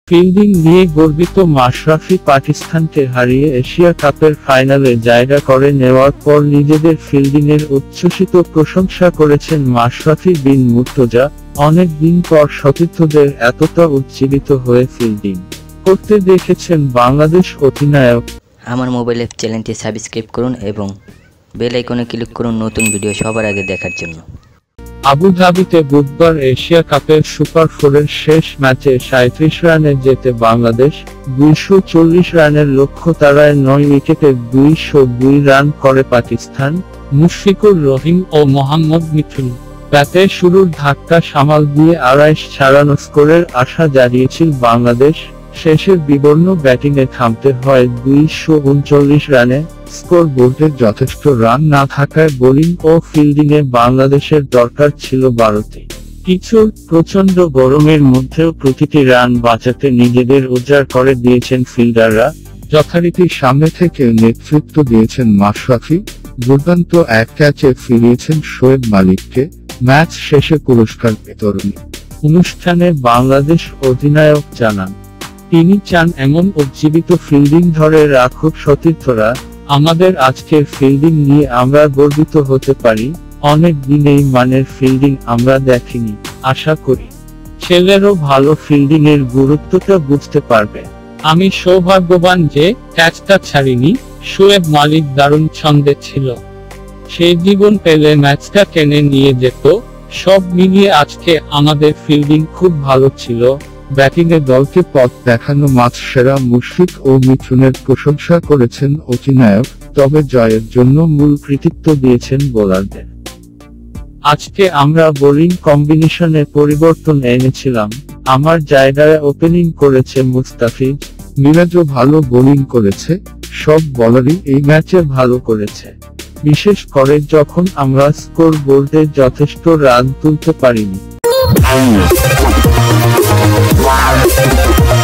Fielding নিয়ে গর্বিত মাশরাফি পাকিস্তানকে হারিয়ে এশিয়া কাপের ফাইনালে জায়গা করে নেওয়ার পর নিজেদের ফিল্ডিংয়ের উচ্ছ্বসিত প্রশংসা করেছেন মাশরাফি বিন মুর্তজা। অনেক দিন পর সতীর্থদের এতটা উজ্জীবিত হয়ে ফিল্ডিং করতে দেখেছেন বাংলাদেশ অধিনায়ক। আমার মোবাইল অ্যাপ চ্যানেলটি সাবস্ক্রাইব করুন এবং বেল আইকনে ক্লিক করুন নতুন ভিডিও সবার আগে দেখার জন্য। আবুধাবিতে বুধবার এশিয়া কাপের সুপার ফোরের শেষ ম্যাচে 37 রানে জেতে বাংলাদেশ 240 রানের লক্ষ্য তাড়ায় 9 উইকেটে 202 রান করে পাকিস্তান। মুশফিকুর রহিম ও মোহাম্মদ মিঠুন ব্যাটে শুরুর ধাক্কা সামাল দিয়ে 2.5 স্কোরের আশা জাগিয়েছিল বাংলাদেশ। শেষের বিবর্ণ ব্যাটিংয়ে থামতে হয় 239 রানে। স্কোর বোর্ডে যথেষ্ট রান না থাকায় বোলিং ও ফিল্ডিংয়ে বাংলাদেশের দরকার ছিল 12টি। প্রচন্ড গরমের মধ্যেও প্রতিটি রান বাঁচাতে নিজেদের উজাড় করে দিয়েছেন ফিল্ডাররা। যথারীতি সামনে থেকে নেতৃত্ব দিয়েছেন মাশরাফি। দুর্দান্ত এক ক্যাচে ফিরিয়েছেন শোয়েব মালিককে। ম্যাচ শেষে পুরস্কার বিতরণী অনুষ্ঠানে বাংলাদেশ অধিনায়ক জানান, তিনি চান এমন উজ্জীবিত ফিল্ডিং ধরে রাখুক সতীর্থরা। আমাদের আজকের ফিল্ডিং নিয়ে আমরা গর্বিত হতে পারি। অনেক দিন এই মানের ফিল্ডিং আমরা দেখিনি। আশা করি ছেলেরও ভালো ফিল্ডিং এর গুরুত্বটা বুঝতে পারবে। আমি সৌভাগ্যবান যে ক্যাচটা ছাড়িনি। শোয়েব মালিক দারুণ ছন্দে ছিল, সেই জীবন পেলে ম্যাচটা টেনে নিয়ে যেত। সব মিলিয়ে আজকে আমাদের ফিল্ডিং খুব ভালো ছিল। ব্যাটিংয়ে দলকে পথ দেখানো ম্যাচ সেরা মুশফিক ও মিঠুনের প্রশংসা করেছেন অধিনায়ক। তবে জয়ের জন্য মূল কৃতিত্ব দিয়েছেন বোলারদের। আজকে আমরা বোলিং কম্বিনেশনে পরিবর্তন এনেছিলাম। আমার জায়গায় ওপেনিং করেছে মুস্তাফিজ, মিরাজও ভালো বোলিং করেছে। সব বোলারই এই ম্যাচে ভালো করেছে, বিশেষ করে যখন আমরা স্কোর বোর্ডে যথেষ্ট রান তুলতে পারিনি।